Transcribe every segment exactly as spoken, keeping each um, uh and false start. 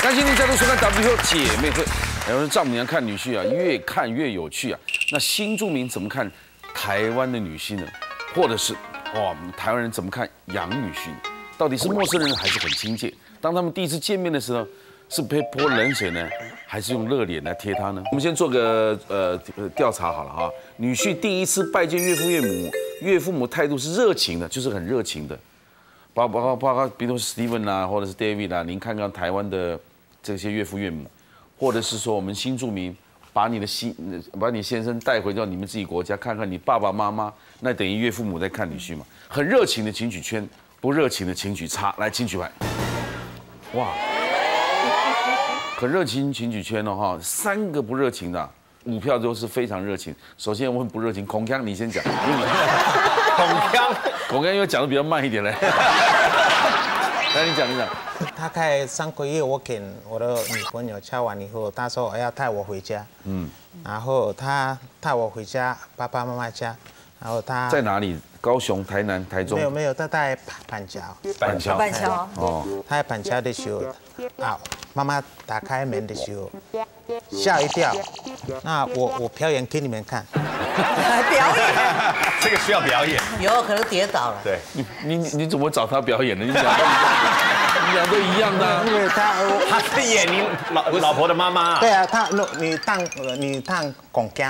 感谢您再度收看 W 姐妹会。有人丈母娘看女婿啊，越看越有趣啊。那新住民怎么看台湾的女婿呢？或者是哇，台湾人怎么看洋女婿？到底是陌生人还是很亲切？当他们第一次见面的时候，是被泼冷水呢，还是用热脸来贴他呢？我们先做个呃调查好了哈。女婿第一次拜见岳父岳母，岳父母态度是热情的，就是很热情的。包包括包括，比如说 Steven 啊，或者是 David 啊，您看看台湾的这些岳父岳母，或者是说我们新住民，把你的新把你先生带回到你们自己国家，看看你爸爸妈妈，那等于岳父母在看女婿嘛。很热情的请举圈，不热情的请举叉，来请举牌。哇，很热情请举圈哦哈，三个不热情的，五票都是非常热情。首先我们不热情，孔锵你先讲。 孔锵， 孔锵因为讲的比较慢一点嘞。来，你讲，你讲。 大概三个月，我给我的女朋友敲完以后，她说要带我回家。嗯。然后她带我回家爸爸妈妈家，然后她在哪里？高雄、台南、台中？ 没有没有，她在板桥。 板桥。 板桥。 哦。 她在板桥的时候，啊，妈妈打开门的时候，吓一跳。那我我表演给你们看。 表演， 这个需要表演， 有可能跌倒了。 对， 你你你怎么找他表演的？你俩你俩都一样的。 因为他他是演你老老婆的妈妈。 对啊，他你当你当巩锵。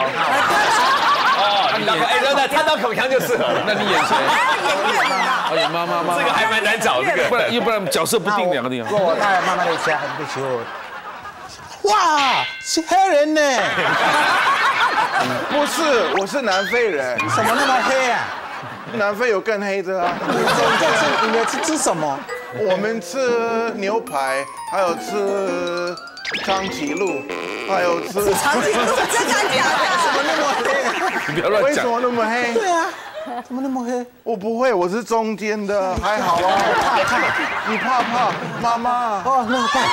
哦，你当哎，真的，他当孔锵就适合了。 那你演谁？ 演岳母啊。 哦，演妈妈妈。 这个还蛮难找，这个不然要不然角色不定两个地方。 我带妈妈的家的时候，哇，是黑人呢。 不是，我是南非人。 怎么那么黑啊？ 南非有更黑的啊。 这是你们是吃什么？ 我们吃牛排，还有吃长崎鹿，还有吃。 长颈鹿真的假的？ 怎么那么黑？ 你不要乱讲。 为什么那么黑？ 对啊，怎么那么黑？ 我不会，我是中间的，还好啊。 怕怕， 你怕怕？妈妈。 哦，那怕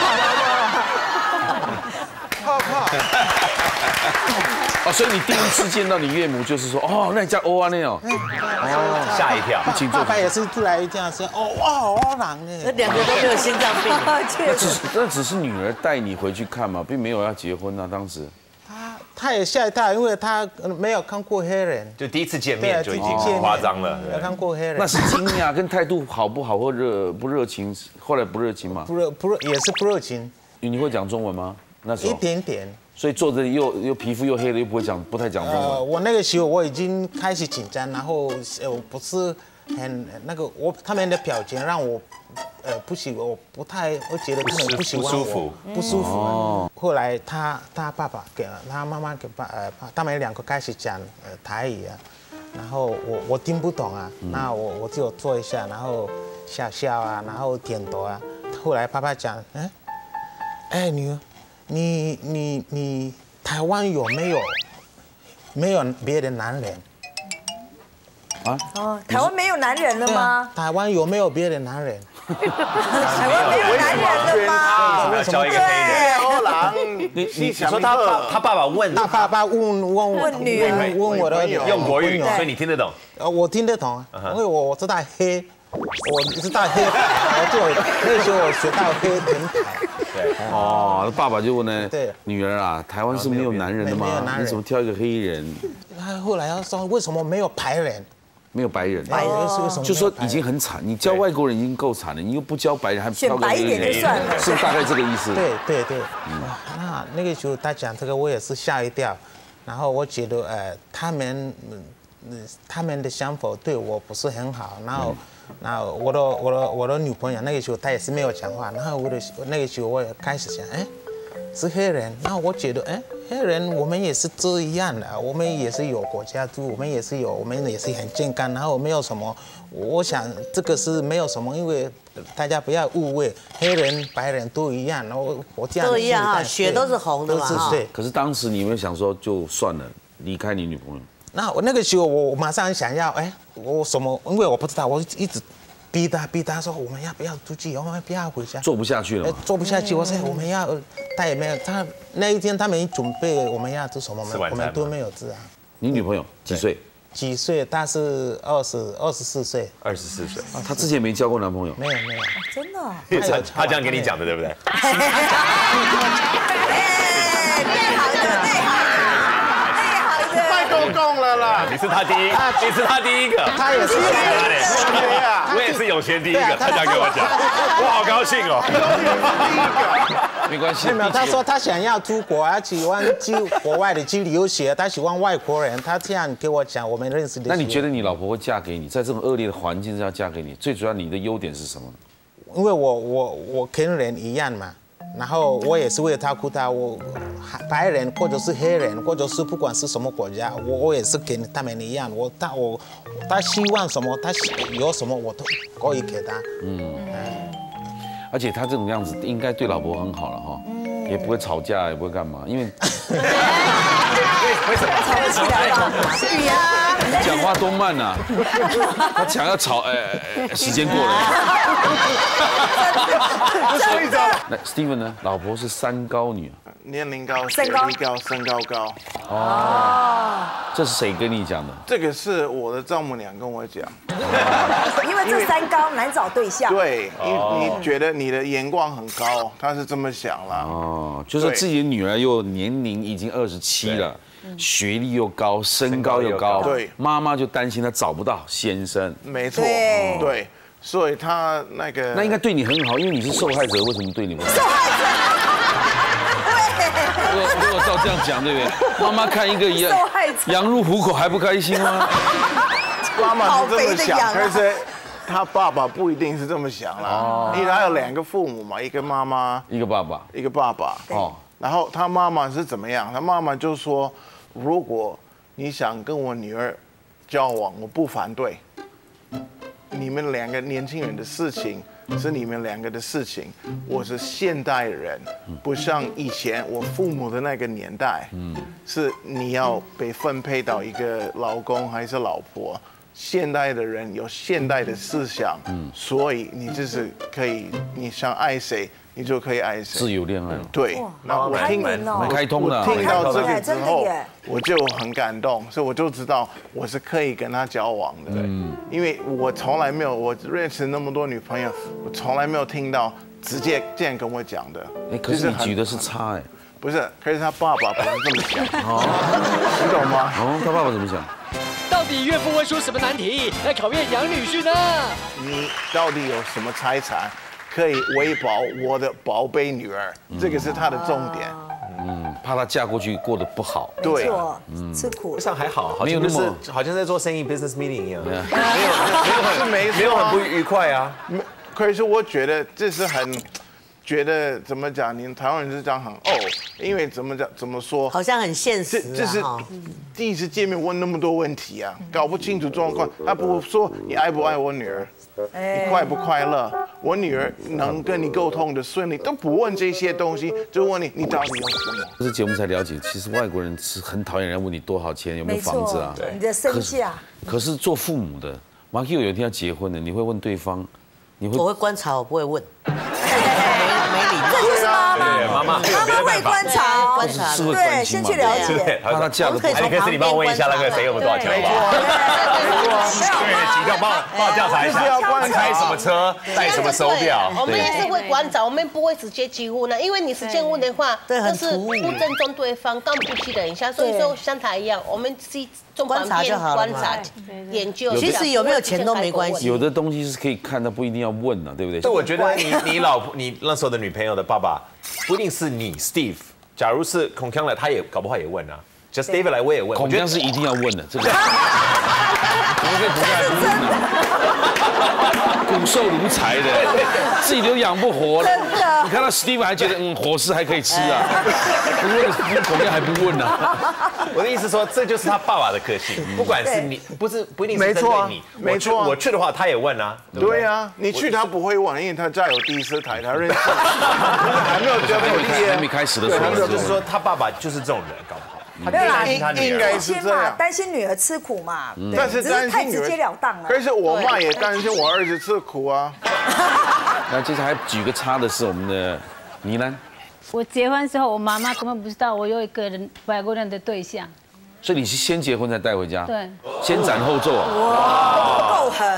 怕怕。 哦，所以你第一次见到你岳母，就是说，哦，那你叫欧安那哦， 哦，吓一跳。 请坐。 爸爸也是突然这样说，哦哇，好冷那哎。 两个都没有心脏病。 那只是那只是女儿带你回去看嘛，并没有要结婚啊，当时。 他他也吓一跳，因为他没有看过黑人， 就第一次见面就已经对啊第一次见面夸张了。 没有看过黑人。 那是惊讶跟态度好不好或热不热情，后来不热情嘛？ 不热不热也是不热情， 你会讲中文吗？那时候一点点。 所以坐着又又皮肤又黑的，又不会讲，不太讲中文。 呃，我那个时候我已经开始紧张，然后呃，我不是很那个，我他们的表情让我呃不喜，我不太，我觉得他们不喜欢我， 不舒服， 不舒服。哦。后来他他爸爸给他妈妈给爸呃，他们两个开始讲呃台语啊，然后我我听不懂啊，那我我就做一下，然后笑笑啊，然后点头啊。后来爸爸讲，嗯，哎女儿。你你你台湾有没有没有别的男人？ 啊？ 哦，台湾没有男人了吗？ 台湾有没有别的男人？ 台湾没有男人了吗？ 为什么要交一个黑人？ 欧郎， 你你你说他爸他爸爸问他爸爸问问问女儿问问我的用国语， 对所以你听得懂？ 呃，我听得懂啊，因为我我知道黑，我知道黑牌，我就那个时候我学到黑人牌。 对。 哦，爸爸就问呢， 对， 女儿啊，台湾是没有男人的吗？你怎么挑一个黑人？ 他后来要说为什么没有白人？ 没有白人， 白人是为什么？ 就说已经很惨，你教外国人已经够惨了，你又不教白人，还挑个黑人， 选白一点就算了， 是大概这个意思。 对对对，那那个时候他讲这个，我也是吓一跳，然后我觉得呃，他们嗯他们的想法对我不是很好，然后。然后我的我的我的女朋友那个时候她也是没有讲话，然后我的那个时候我也开始想，哎，是黑人，然后我觉得，哎，黑人我们也是这样的，我们也是有国家住，我们也是有，我们也是很健康，然后没有什么，我想这个是没有什么，因为大家不要误会，黑人白人都一样，然后我这样都一样啊，血都是红的嘛， 都是对。 可是当时你有没有想说，就算了，离开你女朋友？ 那我那个时候我马上想要，哎，我什么？因为我不知道，我一直逼他逼他说我们要不要出去，我们不要回家。 做不下去了嘛？ 做不下去，我说我们要，他也没有，他那一天他们准备我们要吃什么，我们都没有吃啊。 你女朋友几岁？ 几岁？她是二十二十四岁。 二十四岁啊，她之前没交过男朋友？ 没有没有。 真的？ 哦， 他他这样跟你讲的，对不对？ 哎，内行的，内行的，内行的。 太公共了啦！ 你是他第一，你是他第一个， 他也是对呀， 我也是有钱第一个，他这样跟我讲，我好高兴哦。 没关系。 没有，他说他想要出国，他喜欢去国外的去留学，他喜欢外国人，他这样跟我讲，我们认识的。 那你觉得你老婆会嫁给你，在这种恶劣的环境下嫁给你，最主要你的优点是什么？ 因为我我我跟人一样嘛，然后我也是为了他顾他，我白人或者是黑人，或者是不管是什么国家，我我也是跟他们一样，我他我他希望什么，他有什么我都可以给他。嗯， 而且他这种样子应该对老婆很好了哈，也不会吵架，也不会干嘛，因为为什么？ 吵得起来吧？是呀， 你讲话多慢呐，他想要吵，哎，时间过了。 真的。 那 Steven 呢？老婆是三高女， 年龄高， 身高学历高，身高高。 哦， 这是谁跟你讲的？ 这个是我的丈母娘跟我讲。 因为这三高难找对象。 对，你你觉得你的眼光很高，她是这么想啦。 哦，就是自己的女儿又年龄已经二十七了，学历又高，身高又高， 对， 妈妈就担心她找不到先生。 没错， 对对，所以她那个那应该对你很好，因为你是受害者，为什么对你不好？ 受害者。 如果如果照这样讲，对不对？妈妈看一个羊受害者羊入虎口还不开心吗？ 妈妈是这么好肥的羊想， 啊可是她爸爸不一定是这么想啦。因为他有两个父母嘛，一个妈妈， 一个爸爸， 一个爸爸。 哦， 然后他妈妈是怎么样？他妈妈就说，如果你想跟我女儿交往，我不反对。你们两个年轻人的事情是你们两个的事情，我是现代人，不像以前我父母的那个年代，是你要被分配到一个老公还是老婆。现代的人有现代的思想，所以你就是可以，你想爱谁，你就可以爱谁。 自由恋爱了， 对，那我开听明哦蛮开通的啊。 我听到这个之真的后耶， 我就很感动，所以我就知道我是可以跟他交往的。嗯，因为我从来没有，我认识那么多女朋友，我从来没有听到直接这样跟我讲的。 哎，可是你举的是叉哎。 不是，可是他爸爸不是这么想。哦，你懂吗？ 哦，他爸爸怎么想？ 到底岳父会出什么难题来考验杨女婿呢？ 你到底有什么财产可以维保我的宝贝女儿？这个是他的重点。 嗯，怕她嫁过去过得不好。 对， 吃苦。 上还好，好像就是好像在做生意 business meeting 一样，没有是没没有很不愉快啊。 可是我觉得这是很。觉得怎么讲？你台湾人是这样很哦，因为怎么讲怎么说？ 好像很现实这这是第一次见面问那么多问题啊，搞不清楚状况。他不说你爱不爱我女儿，你快不快乐，我女儿能跟你沟通的顺利，都不问这些东西，就问你你到底有什么？ 这节目才了解，其实外国人是很讨厌人家问你多少钱，有没有房子啊？ 你的身价。 可是做父母的，马 Q 有一天要结婚了，你会问对方，你会我会观察，我不会问。 这就是妈妈， 妈妈妈妈会观察， 观察， 是会对， 关心嘛先去了解。 怕她嫁的不好。 哎，可是你帮我问一下那个谁有没有多少钱好不好？对，几个帮我帮我调查一下，开什么车，戴什么手表。 我们也是会观察，我们不会直接击呼呢，因为你直接问的话，就是不尊重对方，刚不记得一下，所以说像他一样，我们是从旁边观察、研究。 其实有没有钱都没关系。 有的东西是可以看，但不一定要问啊，对不对？ 所以我觉得你你老婆你那时候的女朋友的爸爸，不一定是你 Steve。假如是孔锵来，他也搞不好也问啊。Just David 来，我也问。 孔锵是一定要问的，这个。怎么可以不爱不问呢？骨瘦如柴的，自己都养不活了。 真的。 你看到 Steve 还觉得嗯伙食还可以吃啊，不问孔锵还不问呢。 我的意思说，这就是他爸爸的个性，不管是你，不是不一定是针对你。 没错， 我去的话，他也问啊。 对啊，你去他不会问，因为他家有第四台，他认识，还没有交给我还没开始的时候， 就是说他爸爸就是这种人，搞不好。他没有啦， 应该是这样， 担心女儿吃苦嘛， 但是担心女儿太直截了当了。 可是我妈也担心我儿子吃苦啊。 那接下来举个叉的是我们的倪兰。 我结婚之后，我妈妈根本不知道我有一个人外国人的对象。 所以你是先结婚再带回家？ 对。 先斩后奏啊！ 哇，够狠。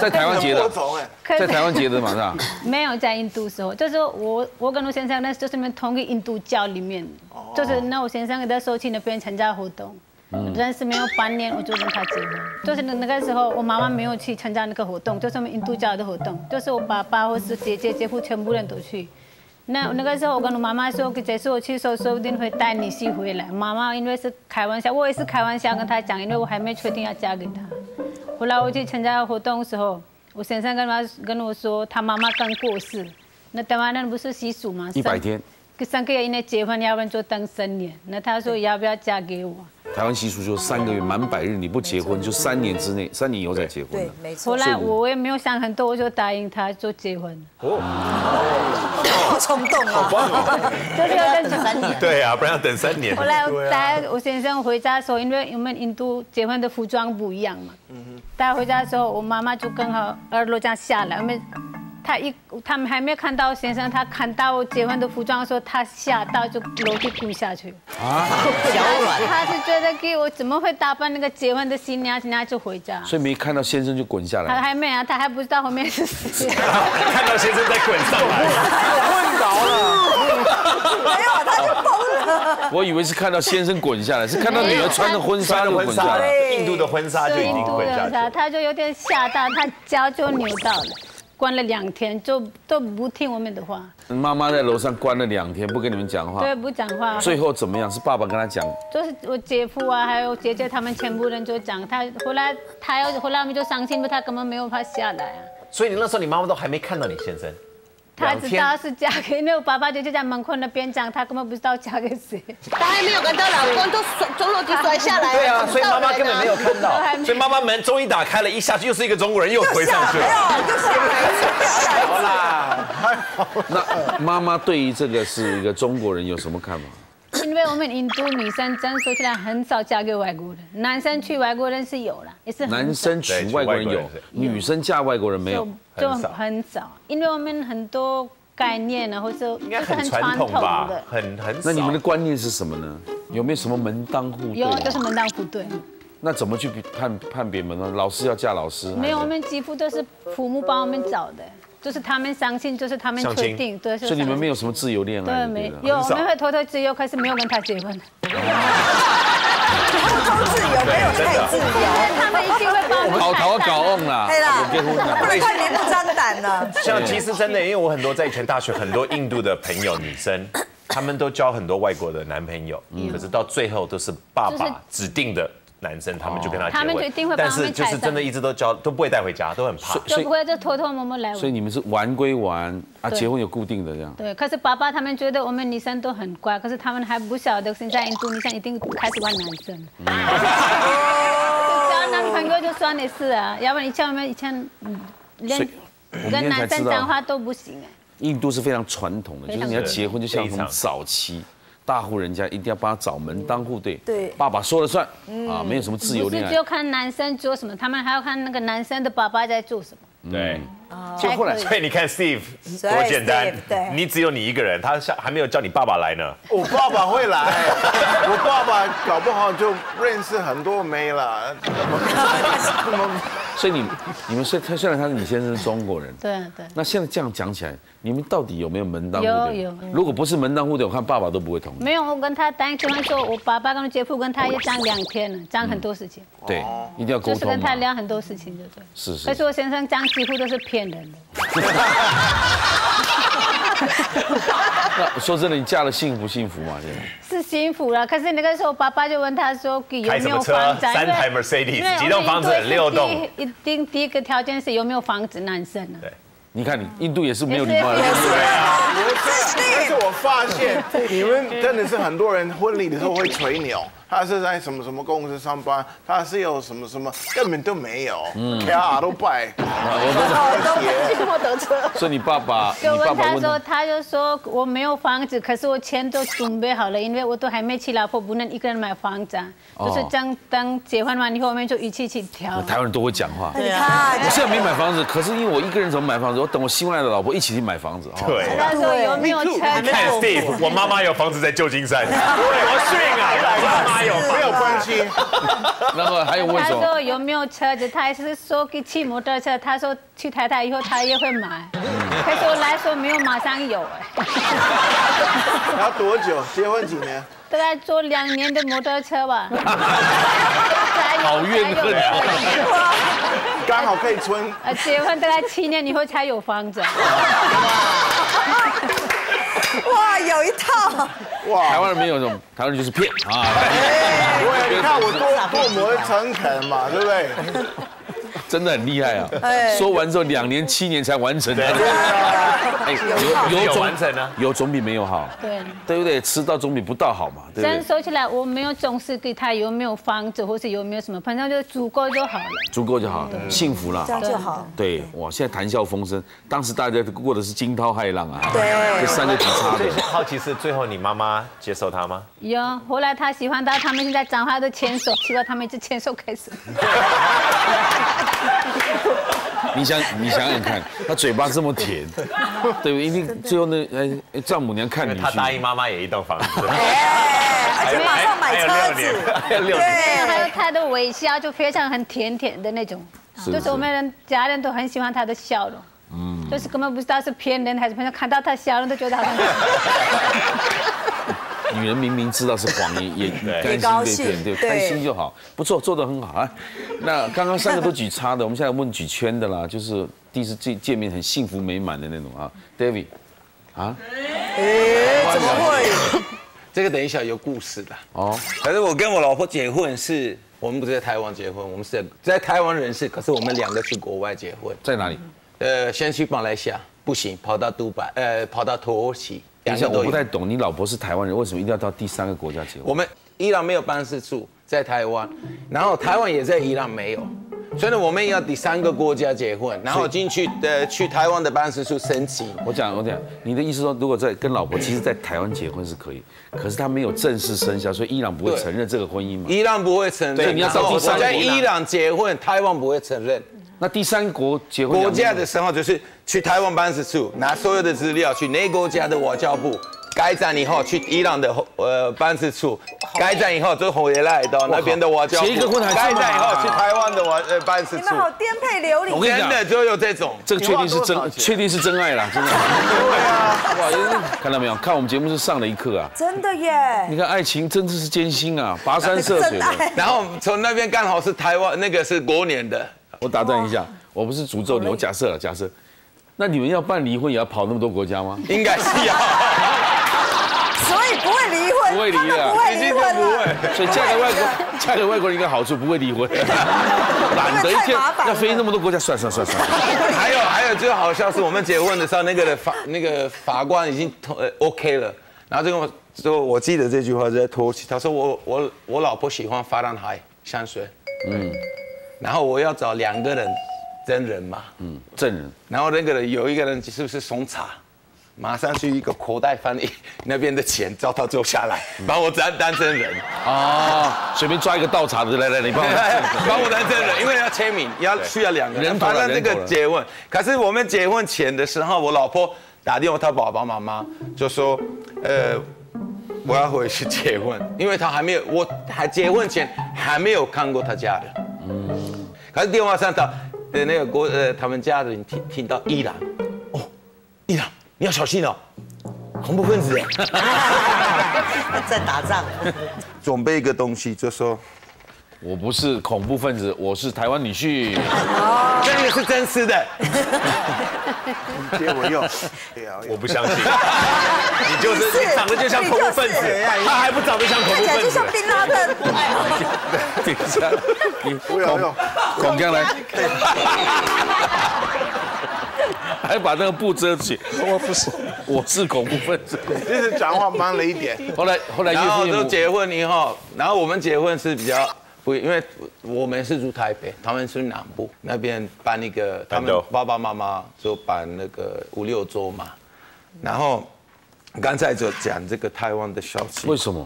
在台湾结的，在台湾结的嘛是吧？ 没有在印度时候，就是我我跟我先生那就是们同一个印度教里面，就是那我先生的时候去那边参加活动。认识没有半年，我就跟他结婚。就是那个时候，我妈妈没有去参加那个活动，就是我们印度教的活动，就是我爸爸或是姐姐、姐夫全部人都去。那那个时候，我跟我妈妈说，这次我去的时候，说不定会带女婿回来。妈妈因为是开玩笑，我也是开玩笑跟她讲，因为我还没确定要嫁给他。后来我去参加活动的时候，我先生跟他跟我说，他妈妈刚过世。那台湾人不是习俗吗？ 一百天。 三个月以内结婚，要不然就等三年。那他说要不要嫁给我？ 台湾习俗就是三个月满百日，你不结婚就三年之内，三年以后再结婚。 对，没错。 后来我也没有想很多，我就答应他就结婚。 哦，好冲动啊！ 就是要等三年。 对啊，不然要等三年。 后来我带我先生回家的时候，因为我们印度结婚的服装不一样嘛，带回家的时候，我妈妈就刚好耳朵这样下来，我们。他一他们还没有看到先生，他看到结婚的服装的时候，他吓到就楼梯哭下去。啊， 小软。 他是觉得给我怎么会打扮那个结婚的新娘，新娘就回家。 所以没看到先生就滚下来。 他还没啊，他还不知道后面是谁。 看到先生在滚上来， 昏倒了。 没有，他就疯了。 我以为是看到先生滚下来，是看到女儿穿的婚纱就滚下来。 印度的婚纱就已经滚下去。 他就有点吓到，他脚就扭到了。关了两天，就都不听我们的话。 妈妈在楼上关了两天，不跟你们讲话。 对，不讲话。 最后怎么样？是爸爸跟他讲。 就是我姐夫啊，还有姐姐他们全部人就讲他。后来他要，后来我们就伤心，他根本没有法下来啊。 所以你那时候你妈妈都还没看到你先生。 他知道是嫁给，因为我爸爸就在门口那边讲，他根本不知道嫁给谁。 他还没有看到老公都从楼梯摔下来。 对啊，所以妈妈根本没有看到。所以妈妈门终于打开了，一下去又是一个中国人，又推上去了。 好啦， 那妈妈对于这个是一个中国人有什么看法？ 因为我们印度女生真说起来很少嫁给外国人，男生娶外国人是有啦，也是男生娶外国人有，女生嫁外国人没有， 就很少。因为我们很多概念呢，或者应该很传统吧，很很少。 那你们的观念是什么呢？有没有什么门当户对？ 有，就是门当户对。 那怎么去判判别门呢？老师要嫁老师？ 没有，我们几乎都是父母帮我们找的。就是他们相信，就是他们确定，对。 所以你们没有什么自由恋爱？ 对，没有，我们会偷偷自由，可是没有跟他结婚。 偷偷自由没有太自由， 他们一定会帮我们。 好逃搞翁啦， 对啦，不能太明目张胆了。 像其实真的，因为我很多在以前大学很多印度的朋友，女生，他们都交很多外国的男朋友，可是到最后都是爸爸指定的。男生他们就跟他结婚， 他们就一定会但是就是真的一直都交都不会带回家，都很怕， 就不会就偷偷摸摸来玩。 所以你们是玩归玩啊，结婚有固定的这样。 对，可是爸爸他们觉得我们女生都很乖，可是他们还不晓得现在印度女生一定开始玩男生。交男朋友就算的事啊，要不然以前我们以前连跟男生讲话都不行哎。 印度是非常传统的，就是你要结婚就像从早期。大户人家一定要帮他找门当户对， 对， 爸爸说了算啊，没有什么自由恋爱。 不是只有看男生做什么，他们还要看那个男生的爸爸在做什么。 对， 就后来， 所以你看 Steve 多简单，你只有你一个人，他还没有叫你爸爸来呢。 我爸爸会来，我爸爸搞不好就认识很多妹了。 所以你你们虽他虽然他是你先生是中国人， 对对。 那现在这样讲起来，你们到底有没有门当户对？ 有有。 如果不是门当户对，我看爸爸都不会同意。 没有，我跟他答应结婚说，我爸爸跟我姐夫跟他也讲两天了，讲很多事情。 对，一定要沟通。 就是跟他聊很多事情，对不对？ 是是。 可是我先生讲几乎都是骗人的。 那说真的，你嫁了幸福幸福吗？现在是幸福了，可是那个时候爸爸就问他说有没有房子？ 三台 Mercedes， 几栋房子，六栋。 一定第一个条件是有没有房子，男生啊。 对，你看你印度也是没有礼貌的。 对啊，但是我发现你们真的是很多人婚礼的时候会吹牛。他是在什么什么公司上班，他是有什么什么，根本都没有，开阿都拜， 我都没得车。 所以你爸爸， 就问他说，他就说我没有房子，可是我钱都准备好了，因为我都还没娶老婆，不能一个人买房子，就是等等结婚完以后，我们就一起去挑。 台湾人都会讲话， 对啊， 我现在没买房子，可是因为我一个人怎么买房子？我等我新来的老婆一起去买房子。 对， 他说有没有车？ 看 Steve，我妈妈有房子在旧金山，我训啊。 妈有没有关系。 然后还有问他什么？ 说有没有车子，他还是说给骑摩托车。他说去台大以后他也会买，可是我来说没有马上有哎。 要多久？结婚几年？ 大概坐两年的摩托车吧。 好怨恨啊！ 刚好可以存。 呃，结婚大概七年以后才有房子。 哇，有一套。 哇， 台湾人没有这种，台湾人就是骗啊。 对，你看我多多么诚恳嘛，对不对？ 真的很厉害啊！说完之后两年七年才完成。 对哎，有有总完成啊， 有总比没有好。 对， 对不对？迟到总比不到好嘛，对不这样对？ 说起来，我没有重视给他有没有房子，或是有没有什么，反正就足够就好了。 足够就好，幸福了这。样就好。 对，哇，现在谈笑风生，当时大家过的是惊涛骇浪啊。 对这三个挺差的。 好奇是最后你妈妈接受他吗？ 有，后来他喜欢他，他们现在讲话都牵手，希望他们一直牵手开始。 你想，你想想看，他嘴巴这么甜，对不对？一定最后呢，哎，丈母娘看女婿， 他答应妈妈也一栋房子， 哎，而且马上买车子， 还有六年， 对，还有他的微笑就非常很甜甜的那种， 是就是我们人家人都很喜欢他的笑容，嗯，就是根本不知道是骗人还是骗人，看到他笑容都觉得好像。 女人明明知道是谎言，也对甘心被骗，对， 对开心就好，不错，做得很好啊。那刚刚三个都举叉的，我们现在问举圈的啦，就是第一次见见面很幸福美满的那种啊 ，David， 啊， 哎，怎么会？ 这个等一下有故事的哦， 可是我跟我老婆结婚是，我们不是在台湾结婚，我们是在台湾认识，可是我们两个去国外结婚。 在哪里？ 呃，先去马来西亚，不行，跑到杜拜，呃，跑到土耳其。 等一下，我不太懂，你老婆是台湾人，为什么一定要到第三个国家结婚？ 我们伊朗没有办事处在台湾，然后台湾也在伊朗没有，所以呢，我们要第三个国家结婚，然后进去呃去台湾的办事处申请。 我讲，我讲，你的意思说，如果在跟老婆，其实在台湾结婚是可以，可是他没有正式生效，所以伊朗不会承认这个婚姻嘛？ 伊朗不会承认， 对你要到第三我个在伊朗结婚，台湾不会承认。 那第三国结婚国家的时候就是去台湾办事处拿所有的资料，去那国家的外交部。改站以后去伊朗的呃办事处，改站以后就回来到那边的外交部。 结一个婚还改站以后去台湾的外呃办事处。 你们好颠沛流离。 我跟你讲， 真的就有这种， 这个确定是真，确定是真爱啦，真的。对啊，哇，看到没有？看我们节目是上了一课啊。 真的耶。 你看爱情真的是艰辛啊，跋山涉水的。 然后从那边刚好是台湾那个是过年的。 我打断一下，我不是诅咒你，我假设了，假设。那你们要办离婚也要跑那么多国家吗？ 应该是要。 所以不会离婚， 不会离的， 不会离婚了。 所以嫁给外国，嫁给外国人一个好处，不会离婚。懒得一天要飞那么多国家，算算算算。 还有还有最好笑是我们结婚的时候，那个法那个法官已经呃 OK 了，然后就跟我说，我记得这句话在土耳其，他说我我我老婆喜欢法兰海香水，嗯，然后我要找两个人真人嘛， 嗯，证人， 然后那个人有一个人是不是送茶？马上去一个口袋翻译那边的钱，叫他坐下来，把我当当真人啊，随便抓一个倒茶的，来来，你帮我， 把我当真人，因为要签名，要需要两个人。反正这个结婚，可是我们结婚前的时候，我老婆打电话，她爸爸妈妈就说，呃，我要回去结婚，因为她还没有，我还结婚前还没有看过她家人。嗯，可是电话上他的那个国呃，他们家人听听到伊朗，哦，伊朗。你要小心哦，恐怖分子在打仗。 准备一个东西，就说我不是恐怖分子，我是台湾女婿。 这个是真实的。 借我用， 我不相信。你就是你长得就像恐怖分子，他还不长得像恐怖分子， 就像宾拉登。 等一下，你不要用， 孔刚来。还把那个布遮起，我不是，我是恐怖分子。 就是讲话慢了一点。 后来后来岳然后父就结婚以后，然后我们结婚是比较不，因为我们是住台北，他们是南部那边办一个，他们爸爸妈妈就办那个五六桌嘛。然后刚才就讲这个台湾的小气， 为什么？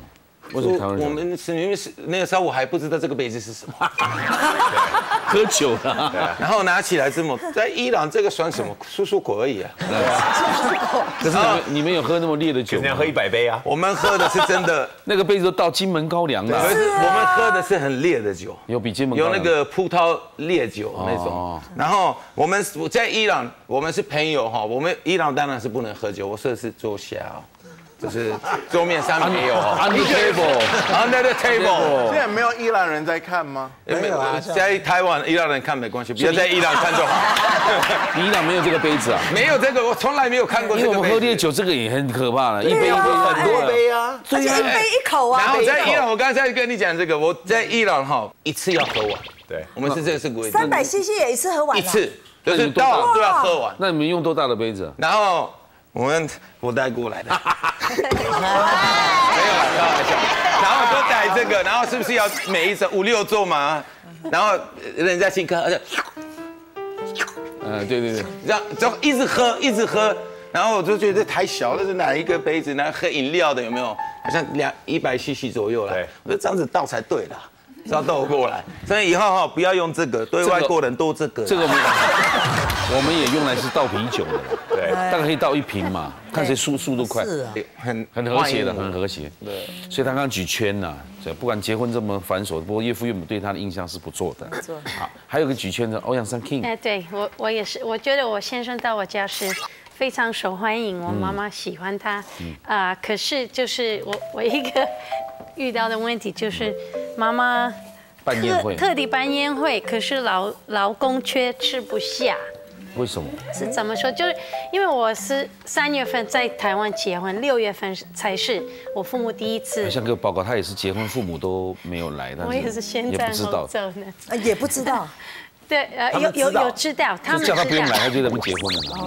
为什么台湾人？ 我们是因为是那个时候我还不知道这个杯子是什么， 喝酒的， 然后拿起来这么，在伊朗这个算什么？漱漱口而已啊。 可是你们你们有喝那么烈的酒吗？ 你要喝一百杯啊！ 我们喝的是真的， 那个杯子都倒金门高粱了。 可是我们喝的是很烈的酒， 有比金门高有粱那个葡萄烈酒那种。然后我们在伊朗，我们是朋友哈，我们伊朗当然是不能喝酒，我说的是坐下。就是桌面上没有 ，under table，under the table。 现在没有伊朗人在看吗？ 没有啊， 在台湾伊朗人看没关系，不要在伊朗看就好。 伊朗没有这个杯子啊？ 没有这个，我从来没有看过这个杯子。 因为我们喝烈酒，这个也很可怕了，一杯一杯很多杯啊，而且一杯一口啊。 然后在伊朗，我刚才跟你讲这个，我在伊朗哈一次要喝完。 对， 我们是这个是规定。 三百 C C 也一次喝完。 一次，就是到都要喝完。 那你们用多大的杯子？ 然后。我们我带过来的，没有啦，开玩笑。然后都带这个，然后是不是要每一桌五六桌嘛？然后人家请客，而且， 嗯，对对对， 这样就一直喝，一直喝。然后我就觉得太小了，是哪一个杯子？那喝饮料的有没有？好像两一百 C C 左右啦。我说这样子倒才对啦。是要倒过来，所以以后哈不要用这个，对外国人都这个。 这个我们也用来是倒啤酒的，对，大概可以倒一瓶嘛，看谁速速度快， 是啊， 很很和谐的，很和谐。对，所以他刚刚举圈呐，不管结婚这么繁琐，不过岳父岳母对他的印象是不错的。没错。好，还有个举圈的欧阳三 King。 哎，对我我也是，我觉得我先生到我家是非常受欢迎，我妈妈喜欢他，啊，可是就是我我一个遇到的问题就是妈妈。 办宴会， 特地办宴会，可是老老公却吃不下。 为什么？ 是怎么说？就是因为我是三月份在台湾结婚，六月份才是我父母第一次。 像给我报告，他也是结婚，父母都没有来，但是我也是现在也不知道， 也不知道。 对，呃，有有有知道，他们叫他不用来，他就在那边结婚了。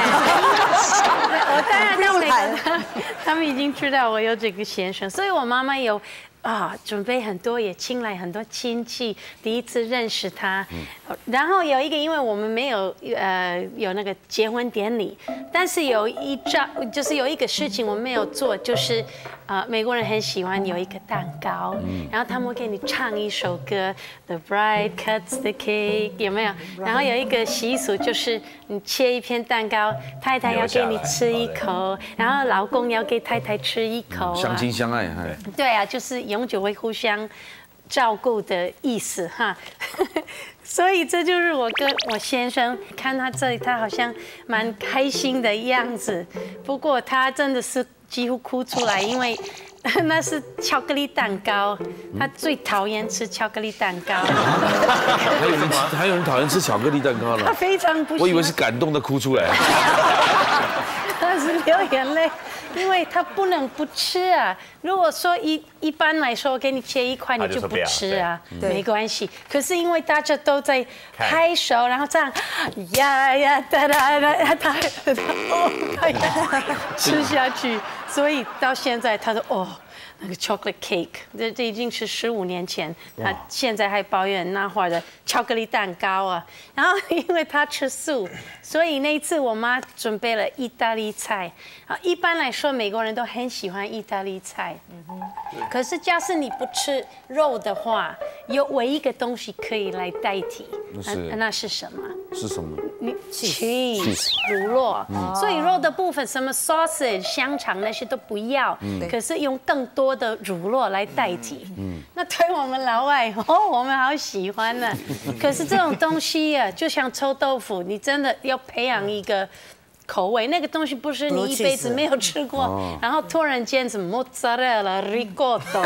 我当然他们他们已经知道我有这个先生，所以我妈妈有。啊，准备很多，也请来很多亲戚，第一次认识他。嗯、然后有一个，因为我们没有呃有那个结婚典礼，但是有一张就是有一个事情我们没有做，就是呃美国人很喜欢有一个蛋糕，嗯、然后他们会给你唱一首歌 ，The bride cuts the cake， 有没有？然后有一个习俗就是你切一片蛋糕，太太要给你吃一口，然后老公要给太太吃一口、啊， 相亲相爱， 对啊，就是。永久会互相照顾的意思哈，所以这就是我跟我先生看他这里，他好像蛮开心的样子，不过他真的是几乎哭出来，因为那是巧克力蛋糕，他最讨厌吃巧克力蛋糕。 还有人还有人讨厌吃巧克力蛋糕了？ 他非常不喜欢， 我以为是感动的哭出来。 他是流眼泪。因为他不能不吃啊。如果说一一般来说，我给你切一块，你就不吃啊，没关系。可是因为大家都在拍手，然后这样呀呀哒哒哒，他哦，他要吃下去，所以到现在他说哦。那个 chocolate cake， 这这已经是十五年前，他现在还抱怨那会儿的巧克力蛋糕啊。然后因为他吃素，所以那一次我妈准备了意大利菜。啊，一般来说美国人都很喜欢意大利菜，嗯哼。可是假设你不吃肉的话，有唯一一个东西可以来代替，那那是什么？ 是什么？ 你 cheese 乳酪，所以肉的部分什么 sausage 香肠那些都不要，可是用更多的乳酪来代替。嗯，那对我们老外哦，我们好喜欢呢。可是这种东西啊，就像臭豆腐，你真的要培养一个口味，那个东西不是你一辈子没有吃过，然后突然间什么 mozzarella、ricotta，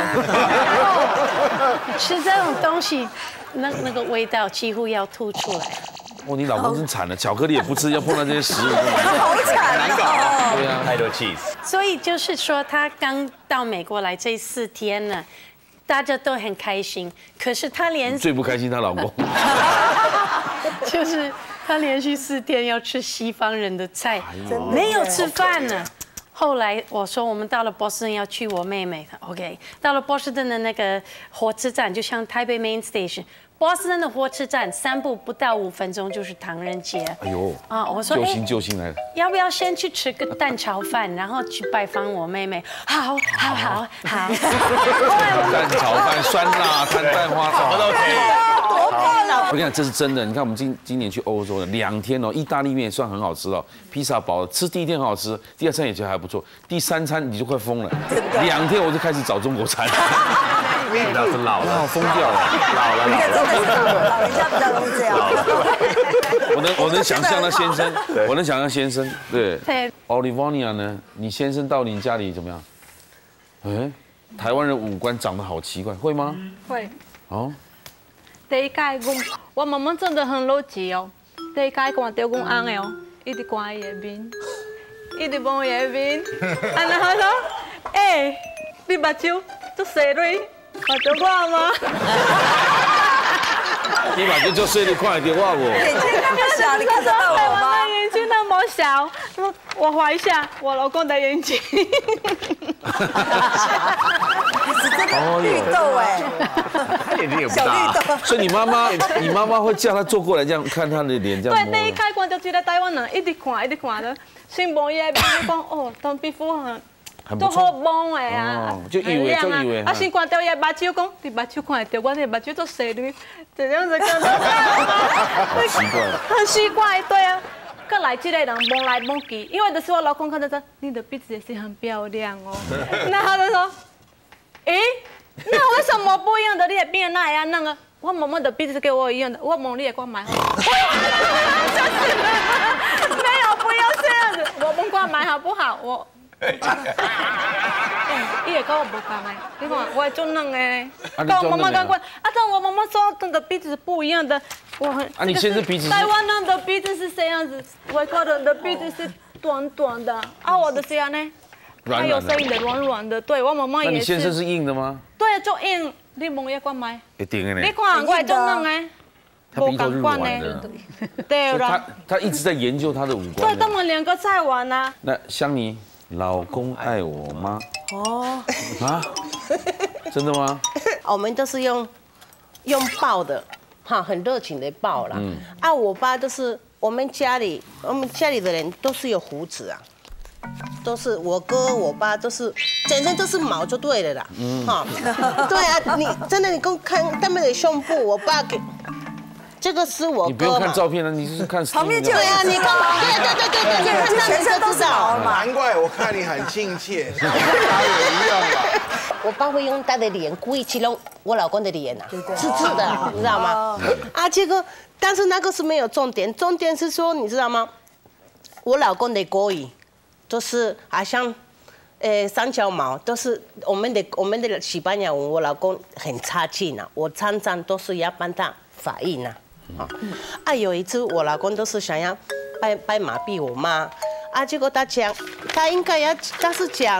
吃这种东西，那那个味道几乎要吐出来。 哦，你老公真惨了，巧克力也不吃，要碰到这些食物， 好惨哦！ 对啊， 太多 cheese。 所以就是说，他刚到美国来这四天呢，大家都很开心。可是他连最不开心，她老公， 就是他连续四天要吃西方人的菜，没有吃饭呢。后来我说我们到了波士顿要去我妹妹 ，OK， 到了波士顿的那个火车站，就像台北 Main Station。波士顿的火车站散步不到五分钟就是唐人街。 哎呦！ 啊，我说救星救星来了。 要不要先去吃个蛋炒饭，然后去拜访我妹妹？好， 好好好。 蛋炒饭、酸辣汤、蛋花什么都可以。 我跟你讲，这是真的。你看我们今今年去欧洲的两天哦，意大利面算很好吃哦，披萨堡吃第一天很好吃，第二餐也觉得还不错，第三餐你就快疯了。两天我就开始找中国餐。 你倒是老了， 疯掉了， 老了老了， 老人家比较容易这样。 我能我能想象那先生，我能想象先生，对。 对。 Olivia 呢？你先生到你家里怎么样？哎，台湾人五官长得好奇怪，会吗？ 会。 哦。 第一届我我妈妈真的很老气哦，第一届看到我翁的哦，一直看伊的面，一直摸伊的面，啊然后说，哎，你目睭做细蕊，看到我吗？ 你目睭做细蕊，看得到我无？ 眼睛那么小，你看得到我吗？ 我的眼睛那么小，我我画一下我老公的眼睛。 绿豆哎， 他眼睛也不小大。 绿豆。 所以你妈妈，你妈妈会叫他坐过来，这样看他的脸，这样摸。 对，第一开关就觉得台湾人一直看，一直看的，先摸伊的面，讲哦，当皮肤很。都好摸的啊， 就以为就以为。 啊，先看到伊的目睭，讲你目睭看得到，我的目睭做细蕊，这样子看到。 很奇怪。 很奇怪，对啊。过来这个人摸来摸去，因为就是我老公看到说，你的鼻子也是很漂亮哦。那他就说，诶，那为什么不一样的？你的鼻子那样那个，我妈妈的鼻子是跟我一样的，我摸你也光买好。没有，不要这样子，我们光买好不好？我。哎，伊会跟我无同的，你看我做嫩的，跟我妈妈讲过，啊，但我妈妈说跟的鼻子是不一样的，我很。 啊，你现在鼻子？ 台湾人的鼻子是这样子，外国人的鼻子是短短的，啊，我的这样呢，还有声音的软软的，对我妈妈也是。 那你先生是硬的吗？ 对，就硬，你摸一关买。 一定的呢。 你看我做嫩的。 他鼻头是软的。 对了。 他他一直在研究他的五官。 对，他们两个在玩啊。 那香妮。老公爱我吗？哦，啊，真的吗？ 我们都是用用抱的，哈，很热情的抱啦。嗯。啊，我爸都是我们家里，我们家里的人都是有胡子啊，都是我哥我爸都是，整身都是毛就对了啦。嗯。哈，对啊，你真的你跟看他们的胸部，我爸给。这个是我哥嘛？ 你不用看照片了，你是看旁边就有啊，你看，对对对对对，你看全身都是毛嘛。 难怪我看你很亲切，像他也一样吧。 我爸会用他的脸故意去弄我老公的脸啊，刺刺的，你知道吗？啊，这个，但是那个是没有重点，重点是说，你知道吗？我老公的国语，就是好像，呃，三角毛都是我们的我们的西班牙文，我老公很差劲啊，我常常都是要帮他发音啊。啊，啊有一次我老公都是想要拜拜麻痹我妈，啊结果他讲，他应该要他是讲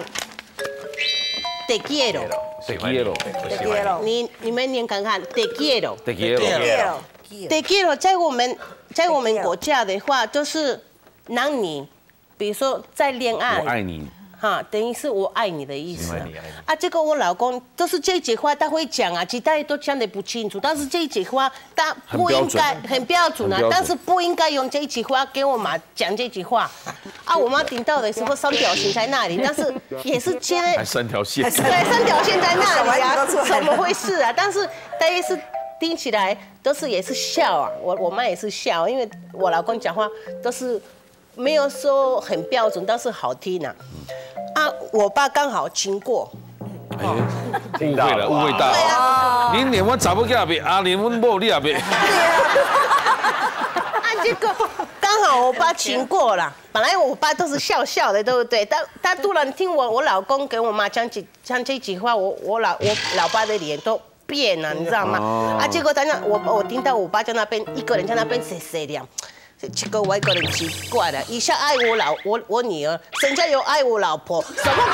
te quiero，te quiero，te quiero， 你你们念看看 te quiero，te quiero，te quiero，在我们在我们国家的话，就是男女，比如说在恋爱， 我爱你。 哈，等于是我爱你的意思啊！啊，这个我老公就是这句话他会讲啊，其他都讲得不清楚，但是这句话他不应该很标准啊，但是不应该用这句话给我妈讲这句话。啊，我妈听到的时候三条线在那里，但是也是现在三条线， 对，三条线在那里啊，怎么回事啊？但是大家是听起来都是也是笑啊，我我妈也是笑，因为我老公讲话都是没有说很标准，但是好听啊。啊，我爸刚好经过， 哎，误会了，误会大了。你连我查某囝别，阿连阮某你也别。啊， 这个刚好我爸经过了，本来我爸都是笑笑的，对不对？他他突然听我我老公跟我妈讲几讲这句话，我我老我老爸的脸都变了，你知道吗？啊，结果在那我我听到我爸在那边一个人在那边谁谁亮。这个外国人奇怪了，一下爱我老我我女儿，人家又爱我老婆，什么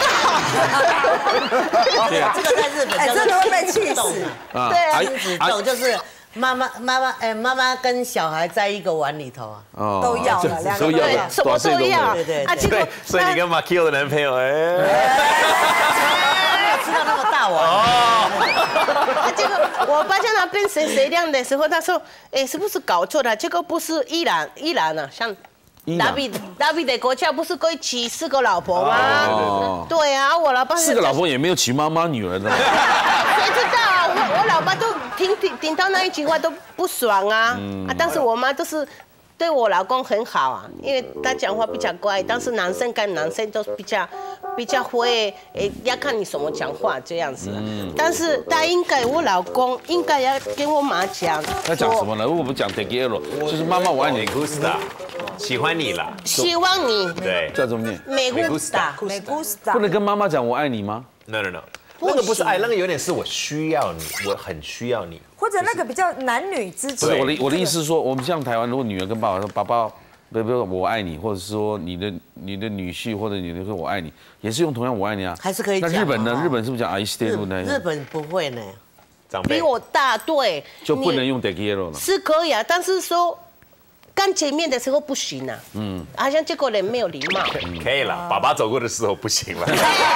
搞？ 这个在日本，哎，真的会被气死。 对啊， 亲子冻就是妈妈妈妈哎，妈妈跟小孩在一个碗里头啊， 都要了，两个都要， 什么都要。 对对啊，这个所以你跟马 Q 的男朋友哎， 没有吃到那么大碗。 啊，结果我爸在那边谁谁亮的时候，他说，哎，是不是搞错了？这个不是伊朗，伊朗啊，像达比达比的国家不是可以娶四个老婆吗？对啊，我老爸四个老婆也没有娶妈妈女儿的。 谁知道啊？我我老爸都听听听到那一句话都不爽啊啊！但是我妈都是。对我老公很好啊，因为他讲话比较乖，但是男生跟男生都比较比较会，诶，要看你什么讲话这样子。嗯。但是他应该，我老公应该要跟我妈讲。 他讲什么呢？如果不讲 te quiero， 就是妈妈我爱你 ，gusta， 喜欢你啦。 希望你。 对。 叫怎么念 ？me gusta，me gusta。 不能跟妈妈讲我爱你吗 ？No no no。那个不是爱，那个有点是我需要你，我很需要你。 或者那个比较男女之间。 我的我的意思是说，我们像台湾，如果女儿跟爸爸说爸爸，不不我爱你，或者是说你的你的女婿或者你的说我爱你，也是用同样我爱你啊。 还是可以讲。 那日本呢？日本是不是讲愛してる呢？ 日本不会呢。 比我大，对。 就不能用 te quiero 了。 是可以啊，但是说。刚见面的时候不行啊，嗯，好像这个人没有礼貌。 可以了，爸爸走过的时候不行了，那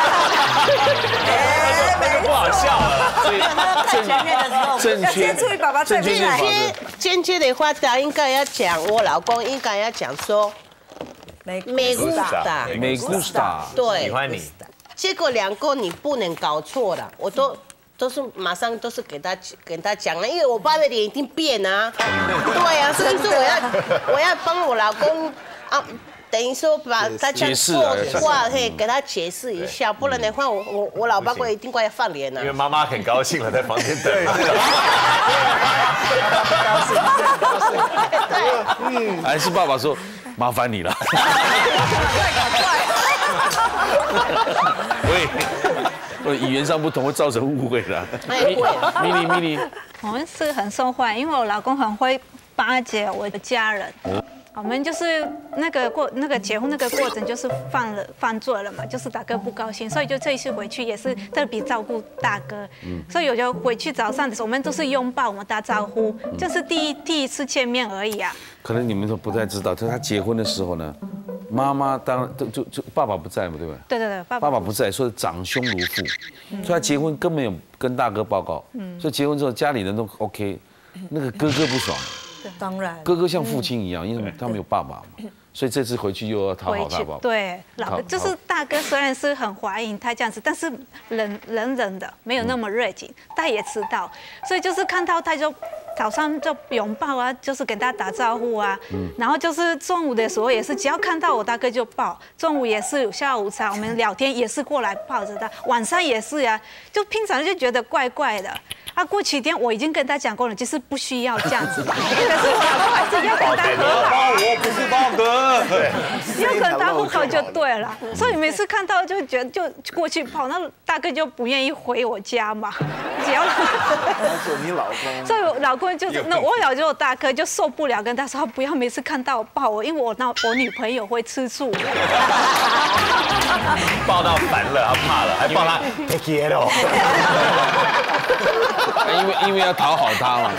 就不好笑了。 所以正见面的时候， 正确注意爸爸正确的正确的话，他应该要讲，我老公应该要讲说， me gusta，me gusta， 对， 喜欢你。 这个两个你不能搞错了，我都。都是马上都是给他给他讲了，因为我爸的脸已经变啊，对啊，所以说我要我要帮我老公啊，等于说把他讲错话，可以给他解释一下，不然的话我我我老爸会一定会翻脸了。 因为妈妈很高兴了，在房间等。 嗯，还是爸爸说麻烦你了。喂。语言上不同会造成误会的。咪咪咪咪， 我们是很受欢迎，因为我老公很会巴结我的家人。我们就是那个过那个结婚那个过程，就是犯了犯罪了嘛，就是大哥不高兴，所以就这一次回去也是特别照顾大哥。嗯，所以有就回去早上的时候，我们都是拥抱，我们打招呼，就是第一第一次见面而已啊。 可能你们都不太知道，就是他结婚的时候呢。妈妈当然就就爸爸不在嘛，对不对？ 对对对， 爸爸爸不在，所以长兄如父，所以他结婚根本没有跟大哥报告，所以结婚之后家里人都 OK， 那个哥哥不爽， 当然， 哥哥像父亲一样，因为他没有爸爸嘛，所以这次回去又要讨好他爸爸。 对，老就是大哥虽然是很怀疑他这样子，但是冷冷冷的，没有那么热情，他也知道，所以就是看到他就。早上就拥抱啊，就是跟他打招呼啊，嗯、然后就是中午的时候也是，只要看到我大哥就抱，中午也是下午茶我们聊天也是过来抱着他，晚上也是啊，就平常就觉得怪怪的。啊，过几天我已经跟他讲过了，就是不需要这样子的，可是我老公还是要跟他和好。 我不是豹哥，对， 要跟他和好就对了。所以每次看到就觉得就过去抱，那大哥就不愿意回我家嘛，只要。 那是你老公。 所以我老公就是那我老就大哥就受不了，跟他说不要每次看到我抱我，因为我那我女朋友会吃醋。 抱到烦了，他怕了，还抱他 te quiero。 因为因为要讨好他嘛，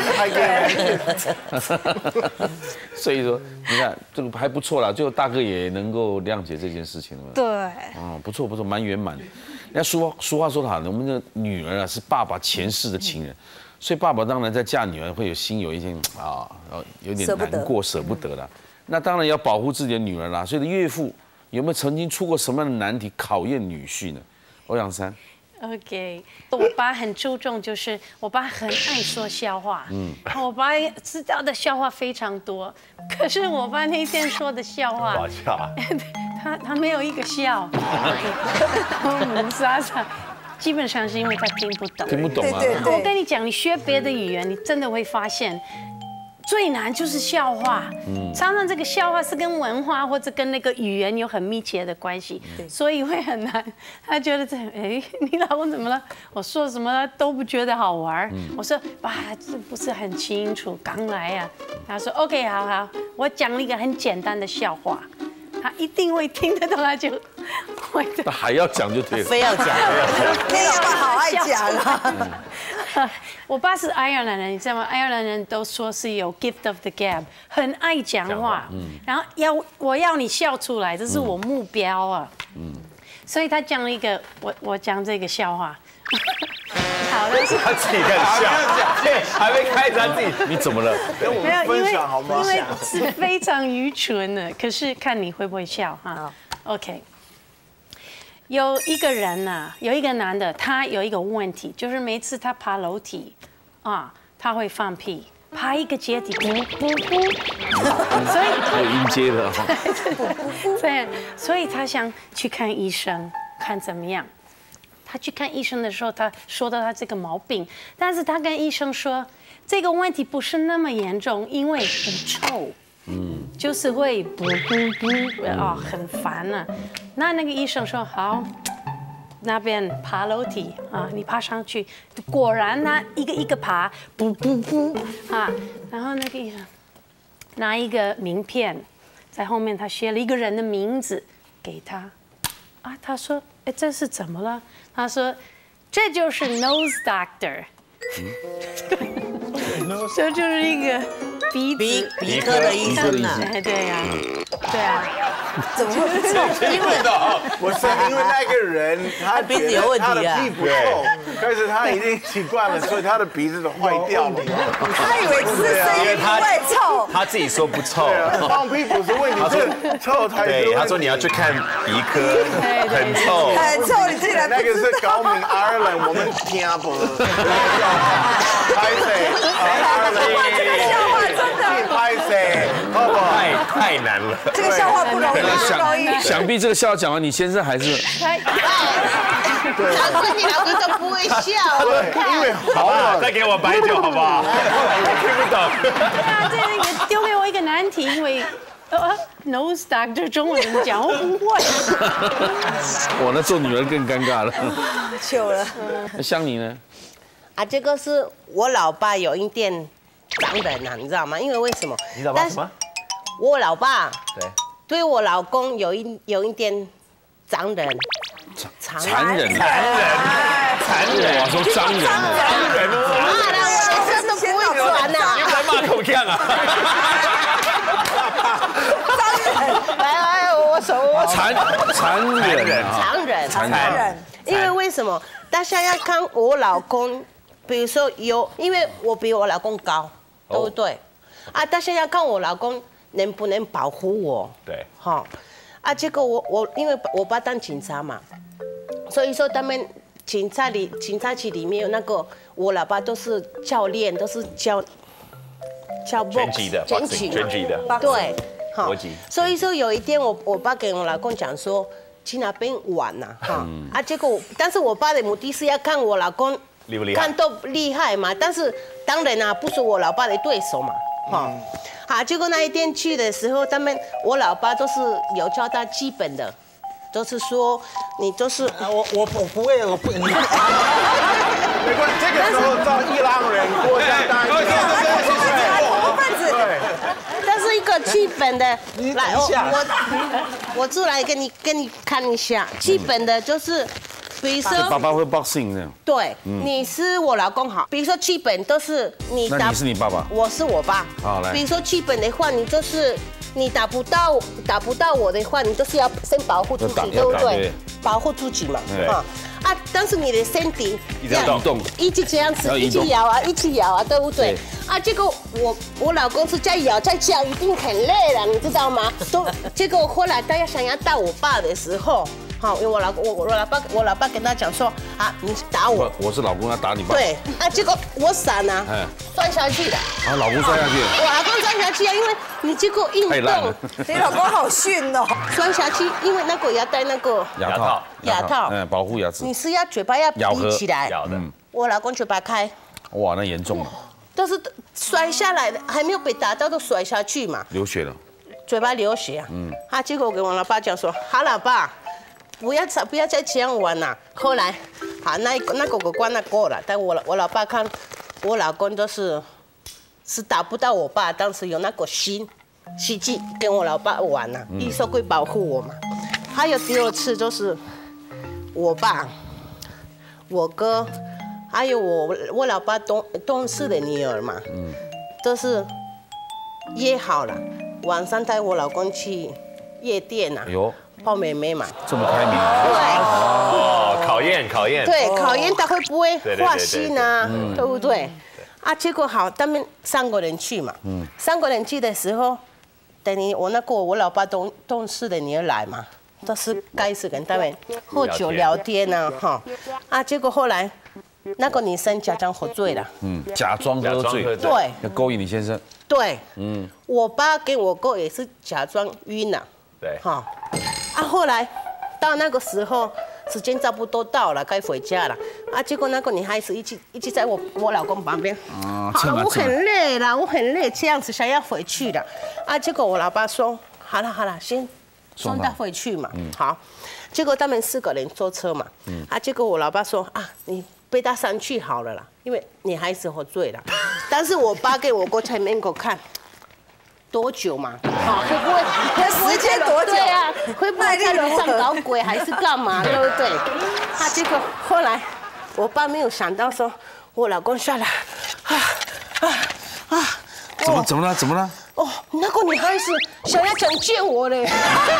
所以说你看这个还不错啦，最后大哥也能够谅解这件事情了。 对， 嗯，不错不错，蛮圆满的。人家俗俗话说得好，我们的女儿啊是爸爸前世的情人，所以爸爸当然在嫁女儿会有心有一些啊，有点难过舍不得啦。那当然要保护自己的女儿啦。所以岳父有没有曾经出过什么样的难题考验女婿呢？欧阳珊。 OK， 我爸很注重，就是我爸很爱说笑话，嗯，我爸知道的笑话非常多，可是我爸那天说的笑话， 好笑啊， 他他没有一个笑，嗯，傻傻，基本上是因为他听不懂， 听不懂啊。 我跟你讲，你学别的语言，你真的会发现。最难就是笑话，嗯，常常这个笑话是跟文化或者跟那个语言有很密切的关系，所以会很难。他觉得这，哎，你老公怎么了？我说什么都不觉得好玩。嗯、我说，爸，这不是很清楚，刚来呀、啊。他说 ，OK， 好好，我讲了一个很简单的笑话，他一定会听得懂，他就会的。 他还要讲就对了， 非要讲， 你老爸好爱讲啊。 我爸是爱尔兰人，你知道吗？爱尔兰人都说是有 gift of the gab， 很爱讲话，嗯、然后要我要你笑出来，这是我目标啊。嗯，所以他讲了一个，我我讲这个笑话。 好，但是他自己开始笑，对，还没开始他自己， 你怎么了？ 跟我没有， 们分因为享好吗？ 因为是非常愚蠢的，可是看你会不会笑哈。OK， 有一个人呐、有一个男的，他有一个问题，就是每次他爬楼梯啊，他会放屁。爬一个阶梯，噗噗噗，所以有音阶的哈。 对，所以他想去看医生，看怎么样。他去看医生的时候，他说到他这个毛病，但是他跟医生说，这个问题不是那么严重，因为很臭，嗯，就是会噗噗噗，啊，很烦啊。那那个医生说好。那边爬楼梯啊，你爬上去，果然呢一个一个爬，噗噗噗啊，然后那个拿一个名片，在后面他写了一个人的名字给他，啊，他说，哎，这是怎么了？他说，这就是 nose doctor， 这就是一个鼻子鼻科的医生啊， 哎，对呀，对啊。 怎么会这样？ 因为不是因为那个人他鼻子有问题啊， 他的屁不臭，但是他已经习惯了，所以他的鼻子都坏掉了。 他以为只是声音不会臭， 他自己说不臭， 放屁不是问题，是臭才是问题。 对，他说你要去看鼻科，很臭， 很臭，你竟然那个是高明阿尔冷，我们听不。拍谁？ 这个笑话真的拍谁？好不好？ 太太难了。 这个笑话不容易，不容易。 想必这个笑话讲完，你先生还是对，难怪你老公都不会笑。 对，因为好了，再给我白酒好不好？我听不懂。 对啊，这个也丢给我一个难题，因为呃 nose doctor 中文怎么讲？我不会。 我那做女儿更尴尬了。 糗了。 那香妮呢？ 啊，这个是我老爸有一点长人啊，你知道吗？因为为什么？ 你老爸什么？ 我老爸对， 对我老公有一有一点脏人， 残忍， 残忍，残忍， 我说脏人， 脏人啊，那我人生都不会转呐。 你在骂口腔啊？ 来来，我手我残残忍啊， 残忍， 残忍， 因为为什么？大家要看我老公，比如说有，因为我比我老公高，对不对？啊，大家要看我老公。能不能保护我？ 对， 好，啊，结果我我因为我爸当警察嘛，所以说他们警察里警察局里面有那个我老爸都是教练，都是教教 box 拳击的， 拳击拳击的， 对，好， 搏击。 所以说有一天我我爸跟我老公讲说去那边玩呐，哈，啊，结果但是我爸的目的是要看我老公厉不厉害， 看都厉害嘛，但是当然啊不是我老爸的对手嘛，哈。好，结果那一天去的时候，他们我老爸都是有教他基本的，都是说你都是我我我不会，我不。没关系，这个时候找伊朗人过家大对对对，这是一个基本的。来，我我我出来跟你跟你看一下，基本的就是。比如说， 爸爸会 boxing 这样。 对，你是我老公好。比如说基本都是你打， 那你是你爸爸， 我是我爸。 好来。 比如说基本的话，你就是你打不到打不到我的话，你就是要先保护自己，对不对？保护自己嘛，啊啊！但是你的身体要移动， 一直这样子，一直摇啊，一直摇啊，对不对？啊，结果我我老公是在摇在叫，一定很累了，你知道吗？都结果后来大家想要打我爸的时候。好，因为我老我我老爸我老爸跟他讲说啊，你打我， 我是老公要打你爸， 对啊，结果我闪了，摔下去的， 啊，老公摔下去， 我老公摔下去啊，因为你结果运动， 你老公好逊哦， 摔下去，因为那个要戴那个牙套， 牙套， 嗯，保护牙齿， 你是要嘴巴要闭起来， 咬的， 我老公嘴巴开， 哇，那严重了， 都是摔下来的，还没有被打到都摔下去嘛， 流血了， 嘴巴流血啊，嗯，啊，结果我跟我老爸讲说，好老爸。不要再不要再这样玩了。后来，好，那那个我关了过了，但我我老爸看，我老公都是是打不到我爸，但是有那个心，实际跟我老爸玩了，一说会保护我嘛。还有第二次就是我爸、我哥，还有我我老爸东东市的女儿嘛，嗯，都是约好了，晚上带我老公去夜店啊。 哎呦。 泡妹妹嘛， 这么开明， 对， 哦，考考验考验， 对，考验他会不会对对对画心呢？ 对对对不对？啊，结果好，他们三个人去嘛，三个人去的时候，等于我那个我老爸同同事的女儿来嘛，都是开始跟他们喝酒聊天呢，哈，啊，结果后来那个女生假装喝醉了， 嗯，假装喝醉， 对， 要勾引你先生， 对， 嗯， 我爸跟我哥也是假装晕了， 对， 哈，啊，后来到那个时候。时间差不多到了，该回家了啊！结果那个女孩子一直一直在我我老公旁边， 啊， 好了，我很累了，我很累，这样子想要回去了啊！结果我老爸说，好了好了，先送他回去嘛，嗯，好。结果他们四个人坐车嘛，嗯，啊，结果我老爸说啊，你背他上去好了啦，因为女孩子喝醉了。但是我爸跟我哥在门口看。多久嘛？啊，会不会？ 时间多久？ 对啊，会不会在楼上搞鬼还是干嘛？对不对？啊，结果后来我爸没有想到说，我老公下来，啊啊啊！ 怎么怎么了？怎么了？ 哦，那个女孩子想要拯救我嘞！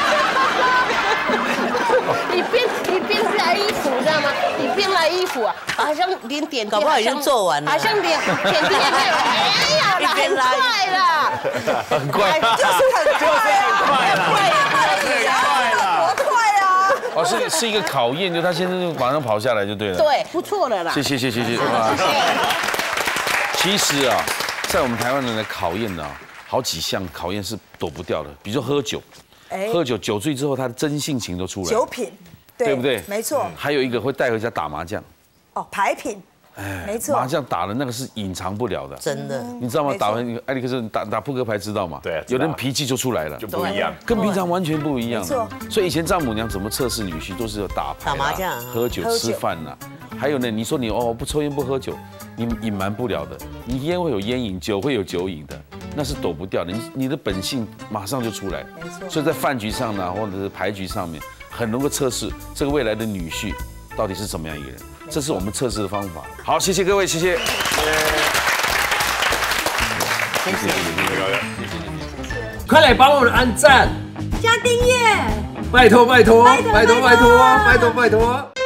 一边一边拉衣服，知道吗？一边拉衣服啊，好像连点搞不好已经做完了， 好像连点点点点，哎呀，很快啦， 很快， 就是很快啊， 很快啦， 多快啊！ 哦，是是一个考验，就他先生就马上跑下来就对了。 对，不错了啦。 谢谢谢谢谢谢。其实啊，在我们台湾人的考验呢，好几项考验是躲不掉的，比如说喝酒，喝酒酒醉之后，他的真性情都出来， 酒品， 对不对？ 没错。 还有一个会带回家打麻将， 哦，牌品，没错。 麻将打的那个是隐藏不了的， 真的。 你知道吗？打完艾利克斯打打扑克牌知道吗？ 对， 有人脾气就出来了， 就不一样， 跟平常完全不一样。 没错。 所以以前丈母娘怎么测试女婿，都是有打牌、 打麻将、 喝酒、吃饭呐。还有呢，你说你哦不抽烟不喝酒，你隐瞒不了的。你烟会有烟瘾，酒会有酒瘾的，那是躲不掉的。你你的本性马上就出来。 没错。 所以在饭局上呢，或者是牌局上面，很能够测试这个未来的女婿到底是怎么样一个人。这是我们测试的方法。好，谢谢各位，谢谢。谢谢谢谢谢谢。快来帮我们按赞、 加订阅， 拜托拜托拜托拜托拜托拜托。